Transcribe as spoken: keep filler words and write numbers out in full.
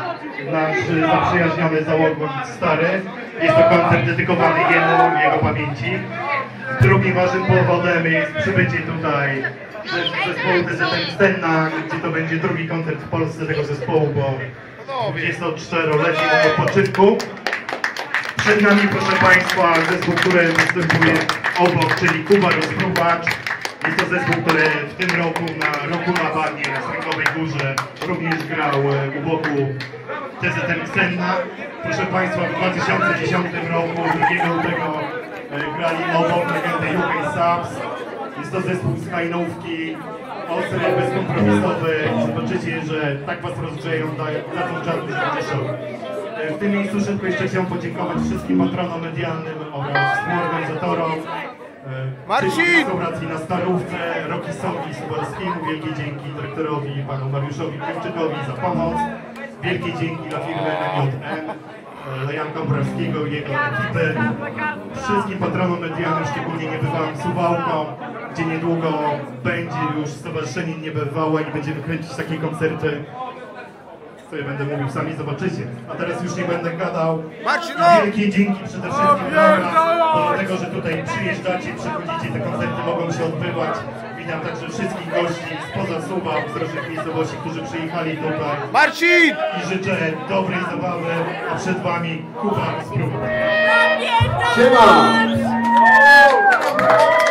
Nasz zaprzyjaźniony załognik Stary. Jest to koncert dedykowany jemu, jego pamięci. Drugim ważnym powodem jest przybycie tutaj zespołu D Z M Stenna, gdzie to będzie drugi koncert w Polsce tego zespołu, bo dwudziestoczterolecie odpoczynku. Przed nami, proszę Państwa, zespół, który występuje obok, czyli Kuba Rozpruwacz. Jest to zespół, który w tym roku na Roku na Bagnie, na Sręgowej Górze również grał u boku D Z M Stenna. Proszę Państwa, w dwa tysiące dziesiątym roku, drugiego lutego, grali obok legendy U K Subs. Jest to zespół z Hajnówki, ostry, bezkompromisowy. Zobaczycie, że tak Was rozgrzeją, dadzą czadu, że będzie show. W tym miejscu szybko jeszcze chciałem podziękować wszystkim patronom medialnym oraz współorganizatorom. Marcin! Restauracji na Starówce, Rokisowi Subalskiemu, wielkie dzięki dyrektorowi panu Mariuszowi Krawczykowi za pomoc. Wielkie dzięki dla firmy N J M, dla Janka Borawskiego i jego ekipy. Wszystkim patronom medialnym, szczególnie niebywałym Suwałkom, gdzie niedługo będzie już Stowarzyszenie Niebywałe i będziemy kręcić takie koncerty, które będę mówił, sami zobaczycie. A teraz już nie będę gadał. Wielkie dzięki przede wszystkim dla Was, dlatego że tutaj przyjeżdżacie, przychodzicie, te koncerty mogą się odbywać. Witam także wszystkich gości spoza Suwałk, z różnych miejscowości, którzy przyjechali tutaj. Marcin! I życzę dobrej zabawy, a przed Wami Kuba Rozpruwacz. Siema!